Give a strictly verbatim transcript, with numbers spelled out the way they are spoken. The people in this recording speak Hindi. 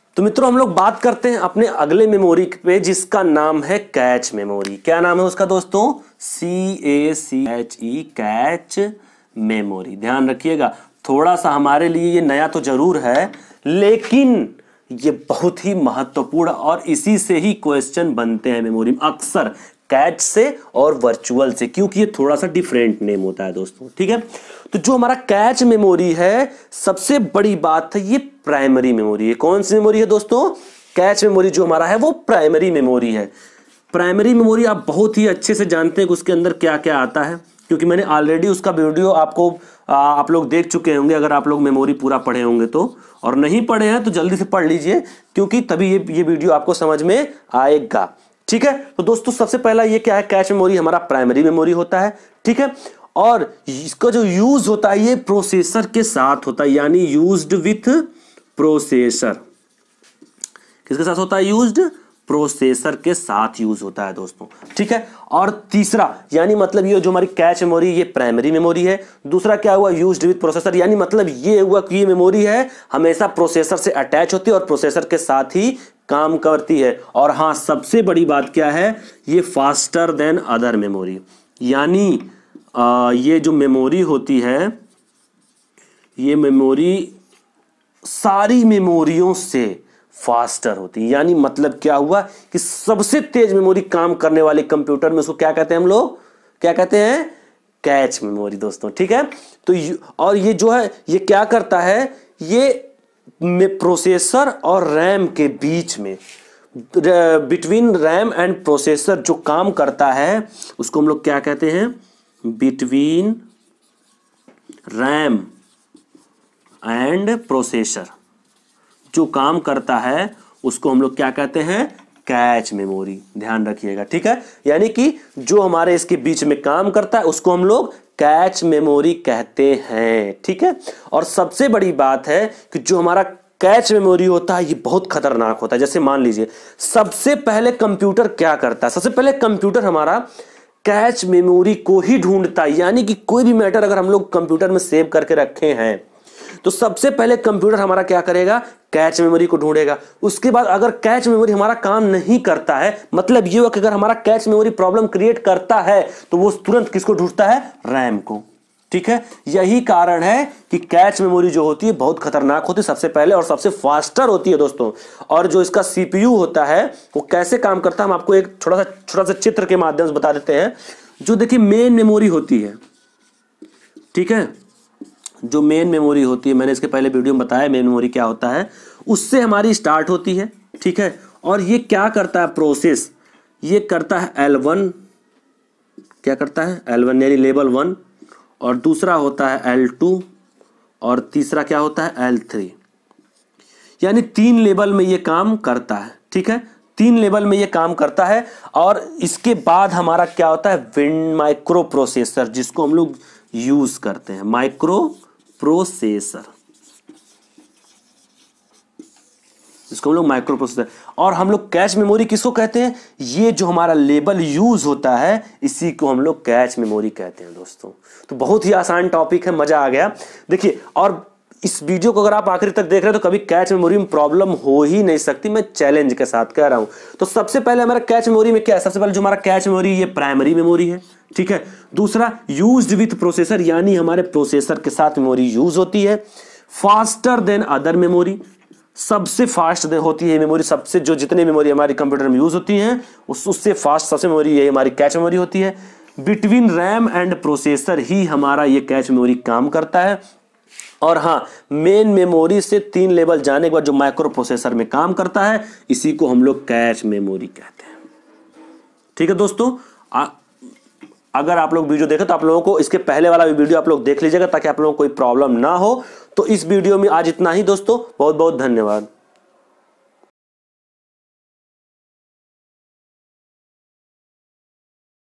तो मित्रों हम लोग बात करते हैं अपने अगले मेमोरी पे जिसका नाम है कैच मेमोरी। क्या नाम है उसका दोस्तों? C A C H E, cache memory. ध्यान रखिएगा, थोड़ा सा हमारे लिए ये नया तो जरूर है, लेकिन ये बहुत ही महत्वपूर्ण और इसी से ही क्वेश्चन बनते हैं मेमोरी में अक्सर, कैच से और वर्चुअल से, क्योंकि ये थोड़ा सा डिफरेंट नेम होता है दोस्तों। ठीक है, तो जो हमारा कैच मेमोरी है, सबसे बड़ी बात है ये प्राइमरी मेमोरी है। कौन सी मेमोरी है दोस्तों? कैच मेमोरी जो हमारा है वो प्राइमरी मेमोरी है। प्राइमरी मेमोरी आप बहुत ही अच्छे से जानते हैं कि उसके अंदर क्या क्या आता है, क्योंकि मैंने ऑलरेडी उसका वीडियो आपको आ, आप लोग देख चुके होंगे अगर आप लोग मेमोरी पूरा पढ़े होंगे तो, और नहीं पढ़े हैं तो जल्दी से पढ़ लीजिए, क्योंकि तभी ये ये वीडियो आपको समझ में आएगा। ठीक है, तो दोस्तों सबसे पहला ये क्या है, कैच मेमोरी हमारा प्राइमरी मेमोरी होता है। ठीक है, और इसका जो यूज होता है ये प्रोसेसर के साथ होता है, यानी यूज्ड विथ प्रोसेसर। किसके साथ होता है? यूज्ड, प्रोसेसर के साथ यूज होता है दोस्तों। ठीक है, और तीसरा यानी मतलब ये जो हमारी कैच मेमोरी ये प्राइमरी मेमोरी है। दूसरा क्या हुआ? यूज्ड विथ प्रोसेसर, यानी मतलब ये हुआ कि ये मेमोरी है हमेशा प्रोसेसर से अटैच होती है और प्रोसेसर के साथ ही काम करती है। और हाँ, सबसे बड़ी बात क्या है, ये फास्टर देन अदर मेमोरी, यानी आ, ये जो मेमोरी होती है ये मेमोरी सारी मेमोरियों से फास्टर होती है। यानी मतलब क्या हुआ कि सबसे तेज मेमोरी काम करने वाले कंप्यूटर में उसको क्या कहते हैं हम लोग? क्या कहते हैं? कैच मेमोरी दोस्तों। ठीक है, तो और ये जो है ये क्या करता है, ये में प्रोसेसर और रैम के बीच में, बिटवीन रैम एंड प्रोसेसर जो काम करता है उसको हम लोग क्या कहते हैं? बिटवीन रैम एंड प्रोसेसर जो काम करता है उसको हम लोग क्या कहते हैं? Cache memory. ध्यान रखिएगा। ठीक है, यानी कि जो हमारे इसके बीच में काम करता है उसको हम लोग कैच मेमोरी कहते हैं। ठीक है, और सबसे बड़ी बात है कि जो हमारा कैच मेमोरी होता है ये बहुत खतरनाक होता है। जैसे मान लीजिए सबसे पहले कंप्यूटर क्या करता है, सबसे पहले कंप्यूटर हमारा कैच मेमोरी को ही ढूंढता है। यानी कि कोई भी मैटर अगर हम लोग कंप्यूटर में सेव करके रखे हैं तो सबसे पहले कंप्यूटर हमारा क्या करेगा? कैच मेमोरी को ढूंढेगा। उसके बाद अगर कैच मेमोरी हमारा काम नहीं करता है, मतलब ये हुआ कि अगर हमारा कैच मेमोरी प्रॉब्लम क्रिएट करता है तो वो तुरंत किसको ढूंढता है? रैम को। ठीक है, यही कारण है कि कैच मेमोरी जो होती है बहुत खतरनाक होती है सबसे पहले और सबसे फास्टर होती है दोस्तों। और जो इसका सीपीयू होता है वो कैसे काम करता है हम आपको एक छोटा सा छोटा सा चित्र के माध्यम से बता देते हैं। जो देखिए मेन मेमोरी होती है, ठीक है, जो मेन मेमोरी होती है, मैंने इसके पहले वीडियो में बताया मेन मेमोरी क्या होता है, उससे हमारी स्टार्ट होती है। ठीक है, और ये क्या करता है? प्रोसेस ये करता है एल वन, क्या करता है? एल वन यानी लेवल वन, और दूसरा होता है एल टू, और तीसरा क्या होता है? एल थ्री, यानी तीन लेवल में ये काम करता है। ठीक है, तीन लेवल में ये काम करता है। और इसके बाद हमारा क्या होता है? विन माइक्रो प्रोसेसर, जिसको हम लोग यूज करते हैं, माइक्रो प्रोसेसर, इसको हम लोग माइक्रो प्रोसेसर। और हम लोग कैच मेमोरी किसको कहते हैं? ये जो हमारा लेबल यूज होता है इसी को हम लोग कैच मेमोरी कहते हैं दोस्तों। तो बहुत ही आसान टॉपिक है, मजा आ गया। देखिए, और इस वीडियो को अगर आप आखिरी तक देख रहे हैं तो कभी कैच मेमोरी में प्रॉब्लम हो ही नहीं सकती, मैं चैलेंज के साथ कह रहा हूं। तो सबसे पहले हमारा कैच मेमोरी में क्या है? सबसे पहले जो हमारा कैच मेमोरी ये प्राइमरी मेमोरी है। ठीक है, दूसरा यूज्ड विथ प्रोसेसर, यानी हमारे प्रोसेसर के साथ मेमोरी यूज होती है। फास्टर देन अदर मेमोरी, सबसे फास्ट होती है मेमोरी, सबसे जो जितने मेमोरी हमारी कंप्यूटर में यूज होती हैं उस उससे फास्ट सबसे मेमोरी यही हमारी कैच मेमोरी होती है। बिटवीन रैम एंड प्रोसेसर ही हमारा ये कैच मेमोरी काम करता है। और हाँ, मेन मेमोरी से तीन लेवल जाने के बाद जो माइक्रो प्रोसेसर में काम करता है इसी को हम लोग कैच मेमोरी कहते हैं। ठीक है दोस्तों, आ, अगर आप लोग वीडियो देखें तो आप लोगों को इसके पहले वाला भी वीडियो आप लोग देख लीजिएगा ताकि आप लोगों को कोई प्रॉब्लम ना हो। तो इस वीडियो में आज इतना ही दोस्तों, बहुत बहुत धन्यवाद।